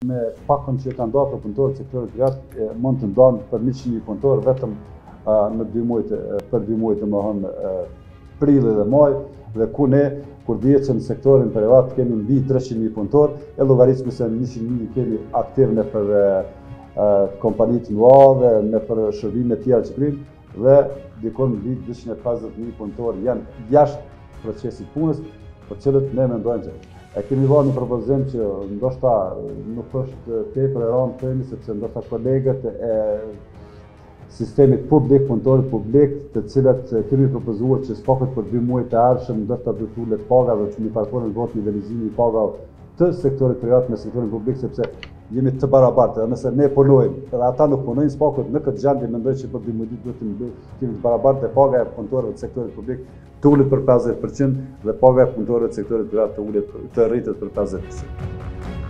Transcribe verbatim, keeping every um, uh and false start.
Me pakën që ka ndarë për punëtorët e sektorit privat, mund të ndanë për njëqind mijë punëtorë vetëm në dy muajt për dy muajt domethënë prill dhe maj, dhe ku ne kur dihet që në sektorin privat kemi mbi treqind mijë punëtorë, e llogarismë se njëqind mijë kemi aktiv në për kompanitë mëdha dhe në për shërbime të tjera që kryjnë, dhe dikon mbi dyqind e pesëdhjetë mijë punëtorë janë jashtë procesit punës, për cilët ne mendojmë se e kemi vënë një propozim që ndoshta nuk është tepër e rëndë themi, sepse ndoshta kolegët e sistemit publik, punëtorët publik, të cilët kemi propozuar që s'pakët për dy muajt e ardhshëm ndoshta do të ulet paga dhe të parkohen vot nivelizimi i pagave të sektorit privat me sektorin publik, sepse jemi të barabartë. Dhe nëse ne punojmë dhe ata nuk punojnë, s'pakët në këtë gjendje mendoj që për dy muaj do të kemi të barabartë dhe paga e punëtorëve të sektorit publik të ulet për pesëdhjetë përqind dhe paga e punëtorëve të sektorit privat të ulet të rritet për pesëdhjetë përqind.